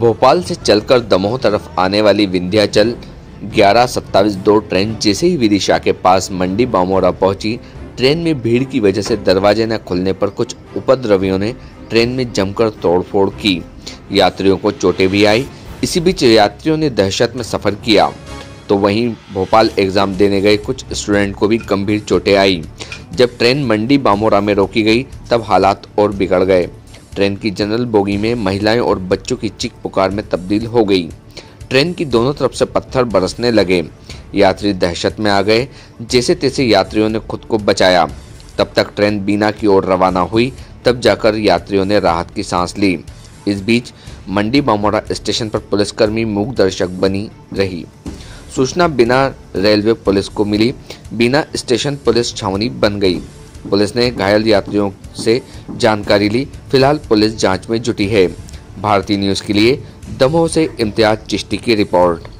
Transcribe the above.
भोपाल से चलकर दमोह तरफ आने वाली विंध्याचल 11:27 ट्रेन जैसे ही विदिशा के पास मंडी बामोरा पहुंची, ट्रेन में भीड़ की वजह से दरवाजे न खुलने पर कुछ उपद्रवियों ने ट्रेन में जमकर तोड़फोड़ की। यात्रियों को चोटें भी आई। इसी बीच यात्रियों ने दहशत में सफर किया, तो वहीं भोपाल एग्जाम देने गए कुछ स्टूडेंट को भी गंभीर चोटें आई। जब ट्रेन मंडी बामोरा में रोकी गई तब हालात और बिगड़ गए। ट्रेन की जनरल बोगी में महिलाएं और बच्चों की चीख पुकार में तब्दील हो गई। ट्रेन की दोनों तरफ से पत्थर बरसने लगे। यात्री दहशत में आ गए। जैसे तैसे यात्रियों ने खुद को बचाया। तब तक ट्रेन बीना की ओर रवाना हुई, तब जाकर यात्रियों ने राहत की सांस ली। इस बीच मंडी बामोरा स्टेशन पर पुलिसकर्मी मूक दर्शक बनी रही। सूचना बिना रेलवे पुलिस को मिली। बिना स्टेशन पुलिस छावनी बन गई। पुलिस ने घायल यात्रियों से जानकारी ली। फिलहाल पुलिस जांच में जुटी है। भारतीय न्यूज़ के लिए दमोह से इम्तियाज चिश्ती की रिपोर्ट।